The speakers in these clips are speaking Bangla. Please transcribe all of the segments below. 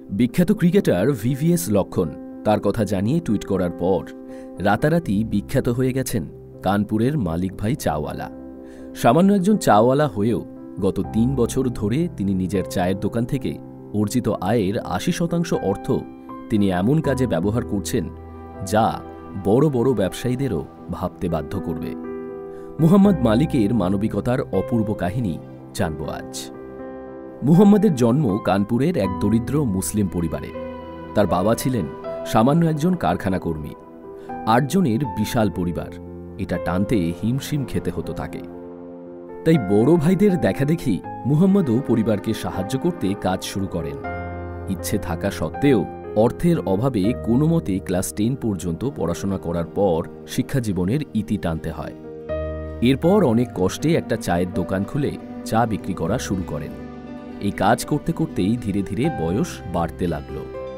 বিখ্যাত ক্রিকেটার ভিভিএস লক্ষ্মণ তার কথা জানিয়ে টুইট করার পর রাতারাতি বিখ্যাত হয়ে গেছেন কানপুরের মালিক ভাই চাওয়ালা। সামান্য একজন চাওয়ালা হয়েও গত ৩ বছর ধরে তিনি নিজের চায়ের দোকান থেকে অর্জিত আয়ের ৮০% অর্থ তিনি এমন কাজে ব্যবহার করছেন যা বড় বড় ব্যবসায়ীদেরও ভাবতে বাধ্য করবে। মুহাম্মদ মালিকের মানবিকতার অপূর্ব কাহিনী জানব আজ। মুহাম্মদের জন্ম কানপুরের এক দরিদ্র মুসলিম পরিবারে। তার বাবা ছিলেন সামান্য একজন কারখানা কর্মী। ৮ জনের বিশাল পরিবার, এটা টানতে হিমশিম খেতে হতো তাকে। তাই বড় ভাইদের দেখাদেখি মুহাম্মদও পরিবারকে সাহায্য করতে কাজ শুরু করেন। ইচ্ছে থাকা সত্ত্বেও অর্থের অভাবে কোনো মতে ক্লাস 10 পর্যন্ত পড়াশোনা করার পর শিক্ষাজীবনের ইতি টানতে হয়। এরপর অনেক কষ্টে একটা চায়ের দোকান খুলে চা বিক্রি করা শুরু করেন। এই কাজ করতে করতেই ধীরে ধীরে বয়স বাড়তে লাগল।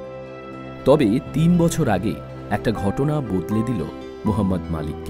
তবে ৩ বছর আগে একটা ঘটনা বদলে দিল মুহাম্মদ মালিককে।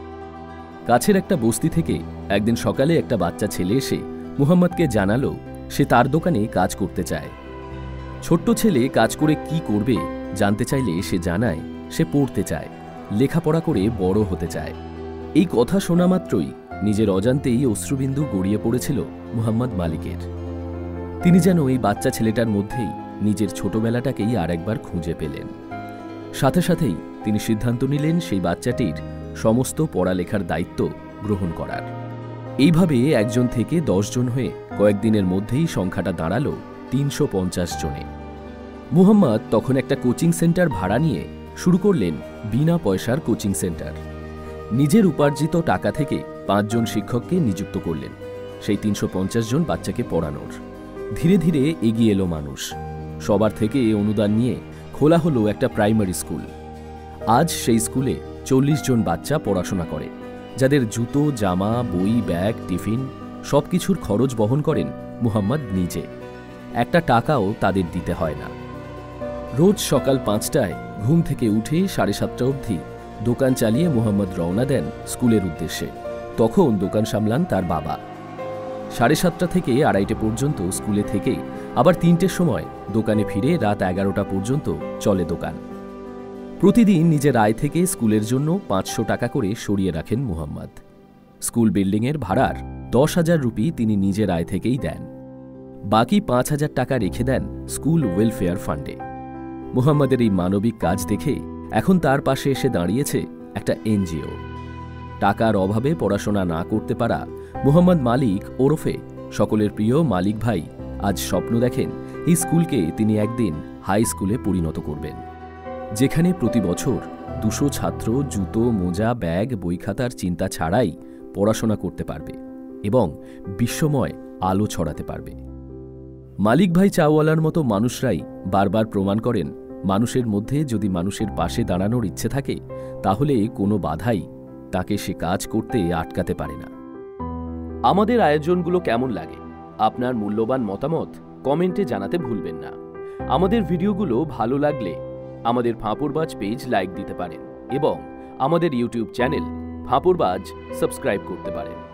কাছের একটা বস্তি থেকে একদিন সকালে একটা বাচ্চা ছেলে এসে মুহাম্মদকে জানালো সে তার দোকানে কাজ করতে চায়। ছোট্ট ছেলে কাজ করে কি করবে জানতে চাইলে সে জানায় সে পড়তে চায়, লেখাপড়া করে বড় হতে চায়। এই কথা শোনা মাত্রই নিজের অজান্তেই অশ্রুবিন্দু গড়িয়ে পড়েছিল মুহাম্মদ মালিকের। তিনি যেন এই বাচ্চা ছেলেটার মধ্যেই নিজের ছোটবেলাটাকেই আরেকবার খুঁজে পেলেন। সাথে সাথেই তিনি সিদ্ধান্ত নিলেন সেই বাচ্চাটির সমস্ত পড়ালেখার দায়িত্ব গ্রহণ করার। এইভাবে ১ জন থেকে ১০ জন হয়ে কয়েকদিনের মধ্যেই সংখ্যাটা দাঁড়ালো ৩৫০ জনে। মুহাম্মদ তখন একটা কোচিং সেন্টার ভাড়া নিয়ে শুরু করলেন বিনা পয়সার কোচিং সেন্টার। নিজের উপার্জিত টাকা থেকে ৫ জন শিক্ষককে নিযুক্ত করলেন সেই ৩৫০ জন বাচ্চাকে পড়ানোর। ধীরে ধীরে এগিয়ে এলো মানুষ। সবার থেকে অনুদান নিয়ে খোলা হলো একটা প্রাইমারি স্কুল। আজ সেই স্কুলে ৪০ জন বাচ্চা পড়াশোনা করে, যাদের জুতো, জামা, বই, ব্যাগ, টিফিন সবকিছুর খরচ বহন করেন মুহাম্মদ নিজে। একটা টাকাও তাদের দিতে হয় না। রোজ সকাল ৫টায় ঘুম থেকে উঠে ৭:৩০ অবধি দোকান চালিয়ে মুহাম্মদ রওনা দেন স্কুলের উদ্দেশ্যে। তখন দোকান সামলান তার বাবা। ৭:৩০ থেকে ২:৩০ পর্যন্ত স্কুলে থেকে আবার ৩টের সময় দোকানে ফিরে রাত ১১টা পর্যন্ত চলে দোকান। প্রতিদিন নিজের আয় থেকে স্কুলের জন্য ৫০০ টাকা করে সরিয়ে রাখেন মুহাম্মদ। স্কুল বিল্ডিংয়ের ভাড়ার ১০,০০০ রুপি তিনি নিজের আয় থেকেই দেন। বাকি ৫,০০০ টাকা রেখে দেন স্কুল ওয়েলফেয়ার ফান্ডে। মুহাম্মদের এই মানবিক কাজ দেখে এখন তার পাশে এসে দাঁড়িয়েছে একটা এনজিও। টাকার অভাবে পড়াশোনা না করতে পারা মুহাম্মদ মালিক ওরফে সকলের প্রিয় মালিক ভাই আজ স্বপ্ন দেখেন এই স্কুলকে তিনি একদিন হাই স্কুলে পরিণত করবেন, যেখানে প্রতি বছর ২০০ ছাত্র জুতো, মোজা, ব্যাগ, বই খাতার চিন্তা ছাড়াই পড়াশোনা করতে পারবে এবং বিশ্বময় আলো ছড়াতে পারবে। মালিক ভাই চাওয়ালার মতো মানুষরাই বারবার প্রমাণ করেন মানুষের মধ্যে যদি মানুষের পাশে দাঁড়ানোর ইচ্ছে থাকে তাহলে কোনো বাধাই তাকে সে কাজ করতে আটকাতে পারে না। আমাদের আয়োজনগুলো কেমন লাগে আপনার মূল্যবান মতামত কমেন্টে জানাতে ভুলবেন না। আমাদের ভিডিওগুলো ভালো লাগলে আমাদের ফাঁপড়বাজ পেজ লাইক দিতে পারেন এবং আমাদের ইউটিউব চ্যানেল ফাঁপড়বাজ সাবস্ক্রাইব করতে পারেন।